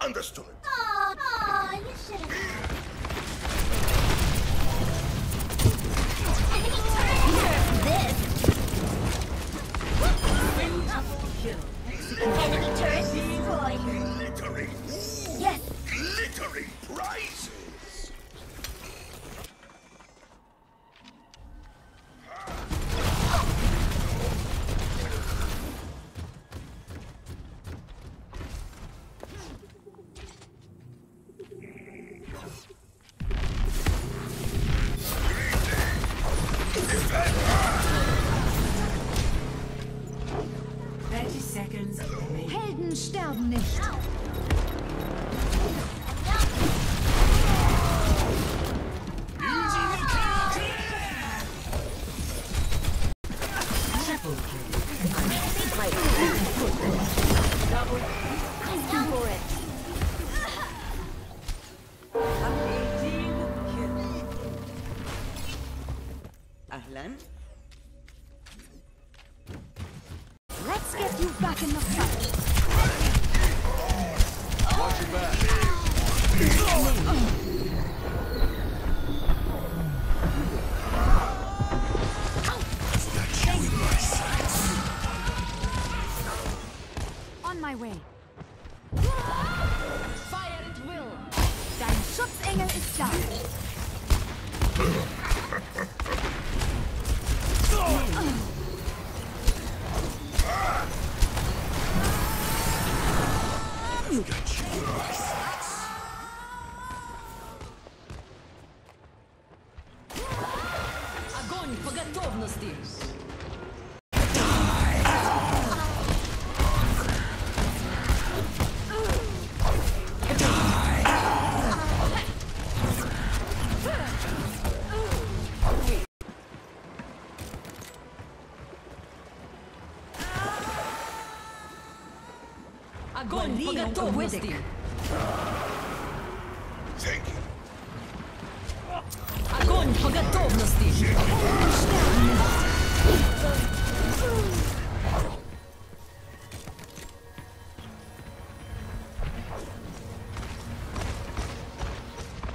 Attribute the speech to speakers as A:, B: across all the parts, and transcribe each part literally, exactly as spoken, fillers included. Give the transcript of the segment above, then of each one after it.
A: Understood.
B: Aw, aw, you should have. This. Enemy turret destroyed.
A: Glittery.
B: Yes.
A: Glittery prizes.
C: thirty seconds.
D: Helden sterben nicht.
C: Triple kill.
B: Double. I'm down for it.
C: eighteen kill. Ahlan.
D: Let's get you back in the fight.
A: Watch your back.
D: On my way. Fire at will. Dein Schutzengel ist da.
A: You got you.
C: Огонь по готовности. Огонь по готовности.
A: Thank you.
C: Огонь по готовности.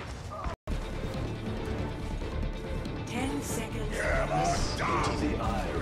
C: Ten seconds.
A: Never die.